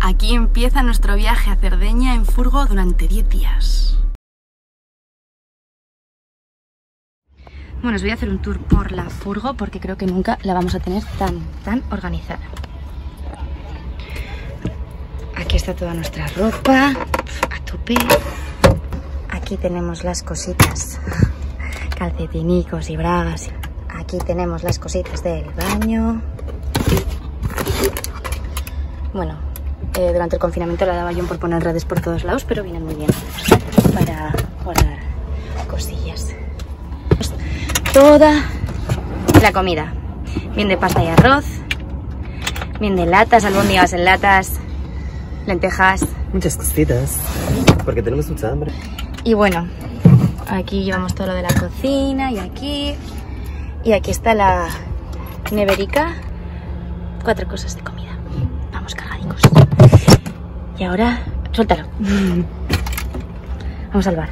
Aquí empieza nuestro viaje a Cerdeña en furgo durante 10 días. Bueno, os voy a hacer un tour por la furgo porque creo que nunca la vamos a tener tan organizada. Aquí está toda nuestra ropa, a tope. Aquí tenemos las cositas, calcetinicos y bragas. Aquí tenemos las cositas del baño. Bueno, durante el confinamiento la daba yo por poner redes por todos lados, pero vienen muy bien para guardar cosillas. Toda la comida, bien de pasta y arroz, bien de latas, albóndigas en latas, lentejas. Muchas cositas, porque tenemos mucha hambre. Y bueno, aquí llevamos todo lo de la cocina y aquí está la neverica. 4 cosas de comida. Vamos cargadicos. Y ahora, suéltalo. Vamos al bar.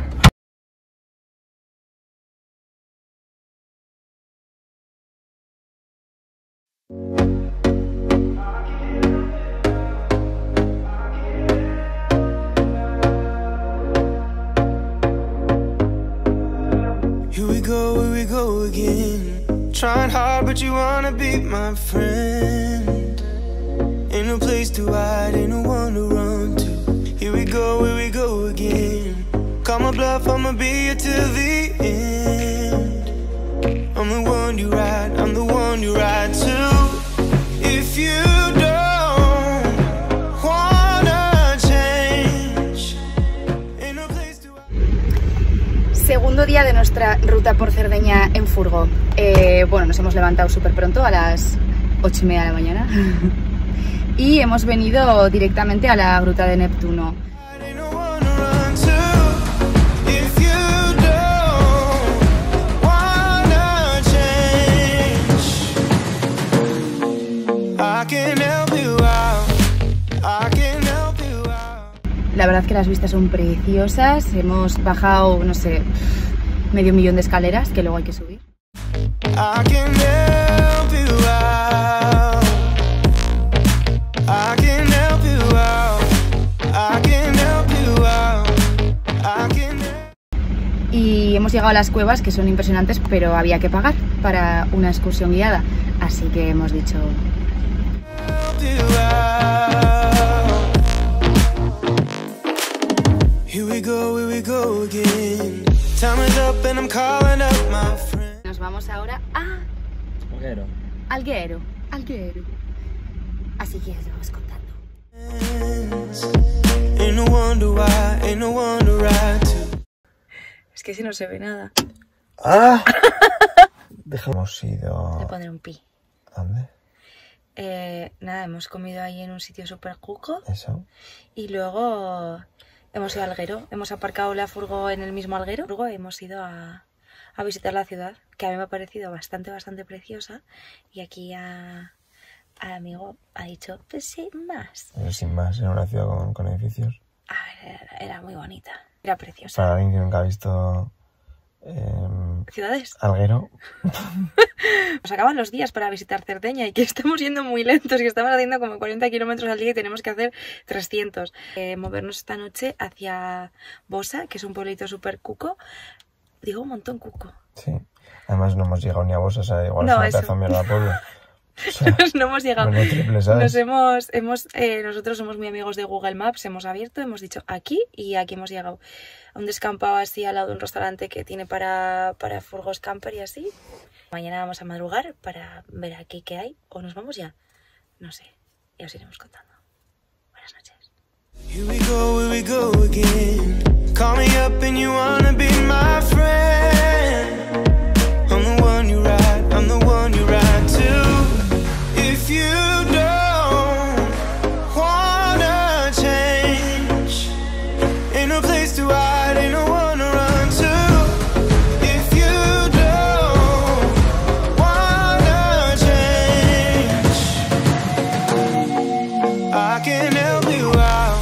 Here we go again. Trying hard, but you wanna be my friend. Ain't no place to hide, ain't no one to run to. Here we go again. Call my bluff, I'ma be here till the end. I'm the one you ride, I'm the one you ride to. If you don't wanna change, ain't no place to hide. Segundo día de nuestra ruta por Cerdeña en furgo. Bueno, nos hemos levantado súper pronto, a las 8:30 de la mañana. Y hemos venido directamente a la Gruta de Neptuno. La verdad que las vistas son preciosas. Hemos bajado, no sé, medio millón de escaleras que luego hay que subir. Y hemos llegado a las cuevas, que son impresionantes, pero había que pagar para una excursión guiada, así que hemos dicho... Nos vamos ahora a... Alguero. Así que os vamos contando. Es que si no se ve nada. ¡Ah! Hemos ido... Le pondré un pi. ¿Dónde? Nada, hemos comido ahí en un sitio súper cuco. Eso. Y luego hemos ido a Alguero. Hemos aparcado la furgo en el mismo Alguero. Luego hemos ido a visitar la ciudad, que a mí me ha parecido bastante preciosa. Y aquí al amigo ha dicho, pues sin más. Pero sin más, era una ciudad con edificios. A ver, era muy bonita. Era preciosa. Para alguien que nunca ha visto... ciudades. Alguero. Nos acaban los días para visitar Cerdeña y que estamos yendo muy lentos, que estamos haciendo como 40 kilómetros al día y tenemos que hacer 300. Movernos esta noche hacia Bosa, que es un pueblito súper cuco. Digo un montón cuco. Sí. Además no hemos llegado ni a Bosa, o sea, igual no, es una pedazo mierda de pueblo. O sea, no hemos llegado. Triple, Nosotros somos muy amigos de Google Maps, hemos abierto, hemos dicho aquí y aquí hemos llegado. A un descampado así al lado de un restaurante que tiene para furgos camper y así. Mañana vamos a madrugar para ver aquí qué hay. ¿O nos vamos ya? No sé, ya os iremos contando. Buenas noches. Here we go again. Call me up and you wanna be my friend. I'm the one you ride, I'm the one you ride to. If you don't wanna change, ain't no place to hide, ain't no one to run to. If you don't wanna change, I can help you out.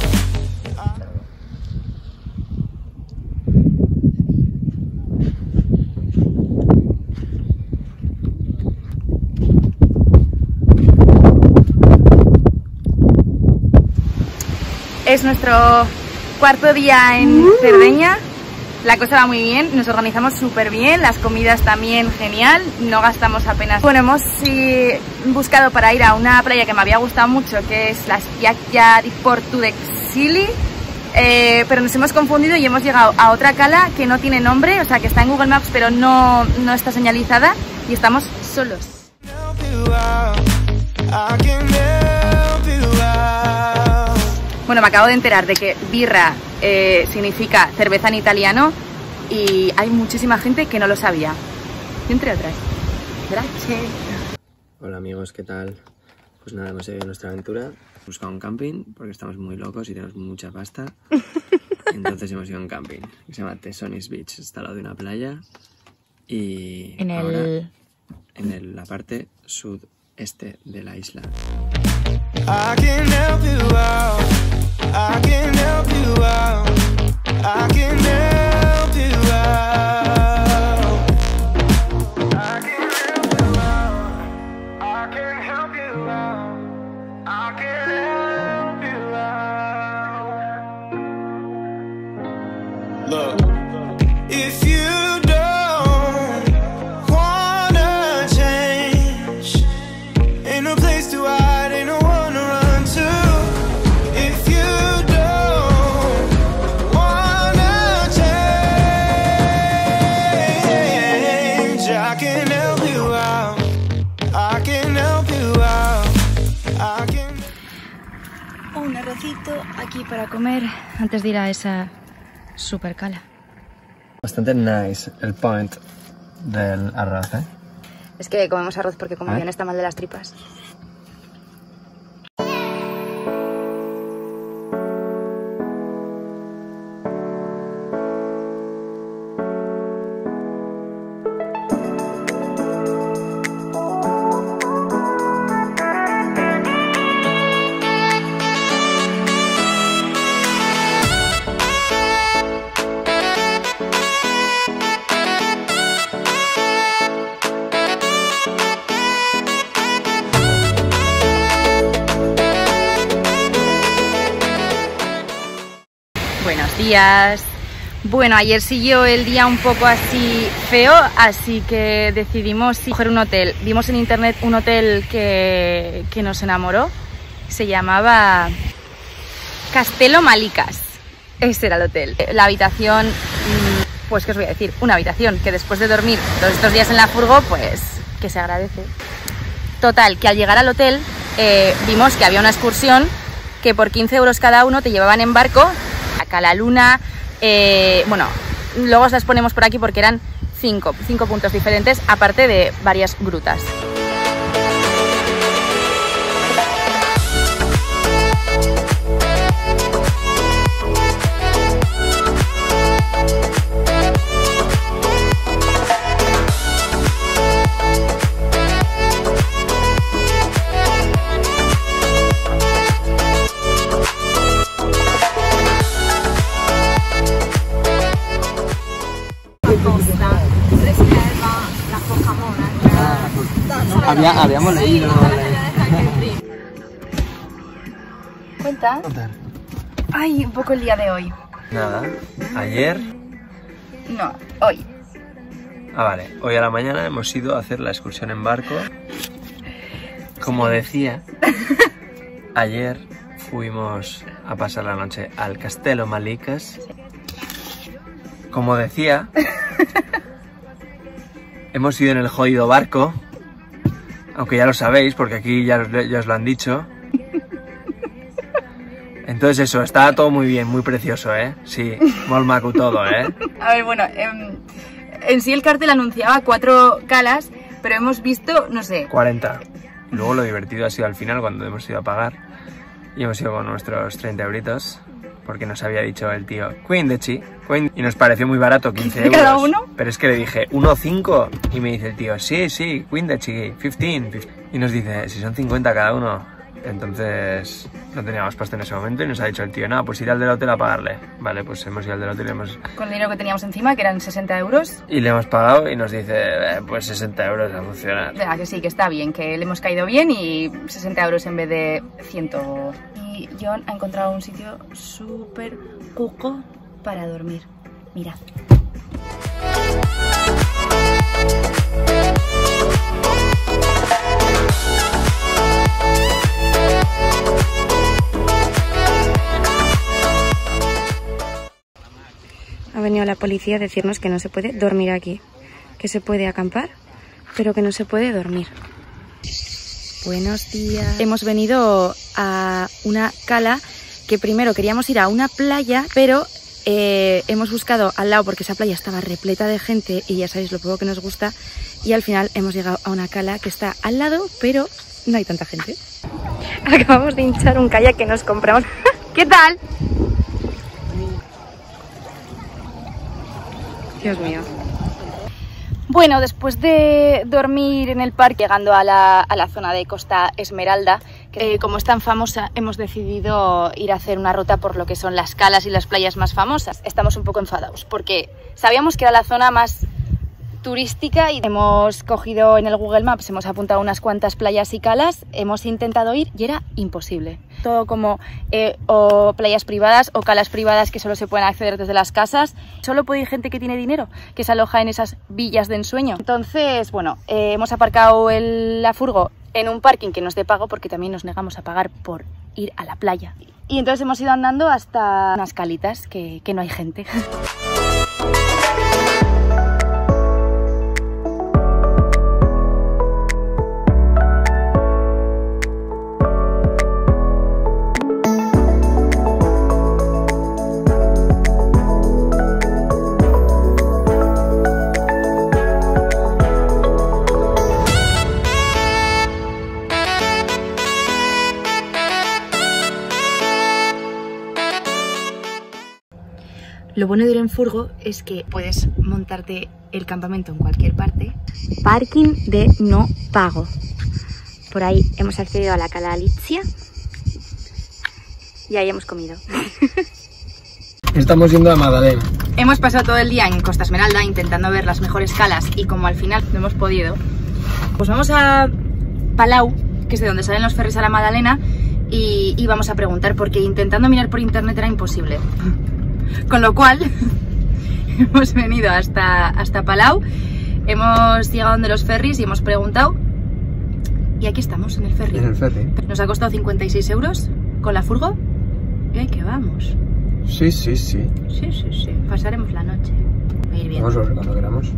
Es nuestro cuarto día en Cerdeña. La cosa va muy bien, nos organizamos súper bien, las comidas también genial, no gastamos apenas. Bueno, hemos buscado para ir a una playa que me había gustado mucho, que es la Spiaggia di Porto de Xili, pero nos hemos confundido y hemos llegado a otra cala que no tiene nombre, o sea que está en Google Maps pero no está señalizada y estamos solos. Bueno, me acabo de enterar de que birra significa cerveza en italiano y hay muchísima gente que no lo sabía. Y entre otras. Gracias. Hola amigos, ¿qué tal? Pues nada, hemos seguido nuestra aventura. Hemos buscado un camping porque estamos muy locos y tenemos mucha pasta. Entonces hemos ido a un camping que se llama Tesonis Beach. Está al lado de una playa y en la parte sudeste de la isla. I can help you out. I can help you out. I can help you out. I can help you out. I can help you out. I can help you out. Look, if you don't wanna change, ain't no place to hide, ain't no one to run to. If you don't wanna change, I can help you out. I can help you out. I can... Un arrocito aquí para comer antes de ir a esa super cala. Bastante nice el point del arroz, ¿eh? Es que comemos arroz porque como bien está mal de las tripas. Buenos días. Bueno, ayer siguió el día un poco así feo, así que decidimos coger un hotel. Vimos en internet un hotel que nos enamoró. Se llamaba Castello Malicas. Ese era el hotel. La habitación, pues qué os voy a decir, una habitación que después de dormir todos estos días en la furgo, pues que se agradece. Total, que al llegar al hotel vimos que había una excursión que por 15 euros cada uno te llevaban en barco a Cala Luna. Bueno, luego os las ponemos por aquí porque eran cinco puntos diferentes, aparte de varias grutas. Habíamos leído. ¿Cuenta? Ay, un poco el día de hoy. Nada, ayer. No, hoy. Ah, vale. Hoy a la mañana hemos ido a hacer la excursión en barco. Como decía, ayer fuimos a pasar la noche al Castello Malicas. Como decía, hemos ido en el jodido barco. Aunque ya lo sabéis, porque aquí ya os lo han dicho. Entonces eso, está todo muy bien, muy precioso, ¿eh? Sí, molt maco todo, ¿eh? A ver, bueno, en sí el cartel anunciaba 4 calas, pero hemos visto, no sé... 40. Luego lo divertido ha sido al final, cuando hemos ido a pagar. Y hemos ido con nuestros 30 euritos, porque nos había dicho el tío, 15, y nos pareció muy barato, 15 euros. ¿Cada uno? Pero es que le dije, 1,5, y me dice el tío, sí, 15, 15. Y nos dice, si son 50 cada uno. Entonces no teníamos pasta en ese momento y nos ha dicho el tío, no, pues ir al del hotel a pagarle. Vale, pues hemos ido al del hotel y hemos... Con el dinero que teníamos encima, que eran 60 euros. Y le hemos pagado y nos dice, pues 60 euros a funcionar. Que sí, que está bien, que le hemos caído bien y 60 euros en vez de 100. y John ha encontrado un sitio súper cuco para dormir. Mirad. Ha venido la policía a decirnos que no se puede dormir aquí, que se puede acampar, pero que no se puede dormir. Buenos días. Hemos venido a una cala que primero queríamos ir a una playa, pero hemos buscado al lado porque esa playa estaba repleta de gente y ya sabéis lo poco que nos gusta, y al final hemos llegado a una cala que está al lado, pero no hay tanta gente. Acabamos de hinchar un kayak que nos compramos. ¿Qué tal? Dios mío. Bueno, después de dormir en el parque, llegando a la zona de Costa Esmeralda, que como es tan famosa, hemos decidido ir a hacer una ruta por lo que son las calas y las playas más famosas. Estamos un poco enfadados porque sabíamos que era la zona más turística y hemos cogido en el Google Maps, hemos apuntado unas cuantas playas y calas, hemos intentado ir y era imposible. Todo como o playas privadas o calas privadas que solo se pueden acceder desde las casas. Solo puede ir gente que tiene dinero, que se aloja en esas villas de ensueño. Entonces, bueno, hemos aparcado la furgo en un parking que no es de pago porque también nos negamos a pagar por ir a la playa. Y entonces hemos ido andando hasta unas calitas que no hay gente. Lo bueno de ir en furgo es que puedes montarte el campamento en cualquier parte. Parking de no pago. Por ahí hemos accedido a la cala Alicia y ahí hemos comido. Estamos yendo a Magdalena. Hemos pasado todo el día en Costa Esmeralda intentando ver las mejores calas y como al final no hemos podido, pues vamos a Palau, que es de donde salen los ferries a la Magdalena, y vamos a preguntar porque intentando mirar por internet era imposible. Con lo cual hemos venido hasta Palau, hemos llegado donde los ferries y hemos preguntado y aquí estamos en el ferry. En el ferry. Nos ha costado 56 euros con la furgo y ahí que vamos. Sí. Sí. Pasaremos la noche. Va a ir bien. Vamos a ver cuando queramos.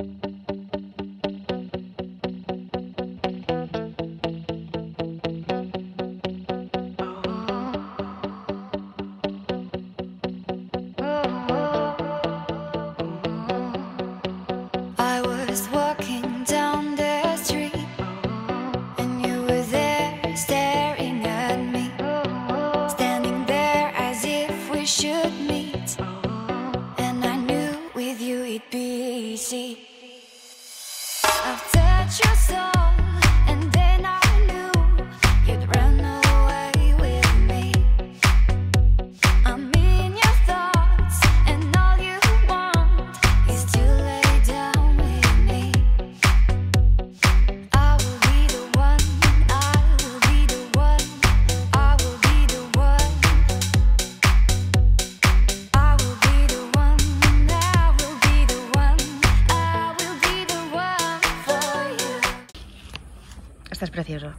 Estás precioso.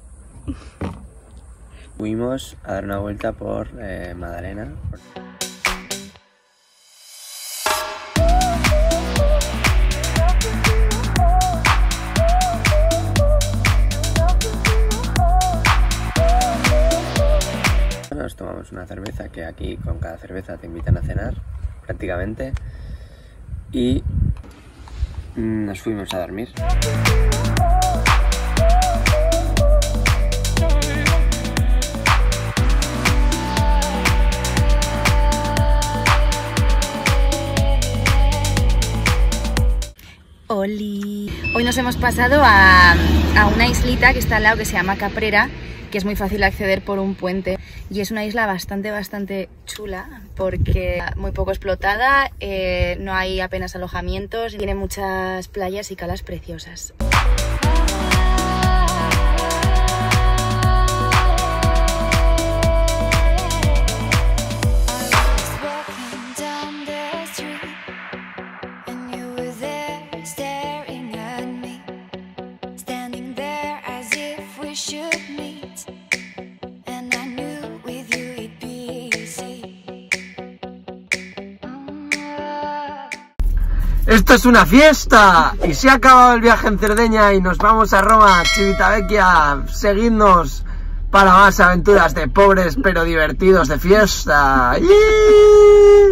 Fuimos a dar una vuelta por Magdalena. Nos tomamos una cerveza, que aquí con cada cerveza te invitan a cenar, prácticamente. Y nos fuimos a dormir. Oli. Hoy nos hemos pasado a una islita que está al lado que se llama Caprera, que es muy fácil acceder por un puente y es una isla bastante chula porque muy poco explotada, no hay apenas alojamientos y tiene muchas playas y calas preciosas. ¡Esto es una fiesta! Y se ha acabado el viaje en Cerdeña y nos vamos a Roma, Civitavecchia. Seguidnos para más aventuras de pobres pero divertidos de fiesta.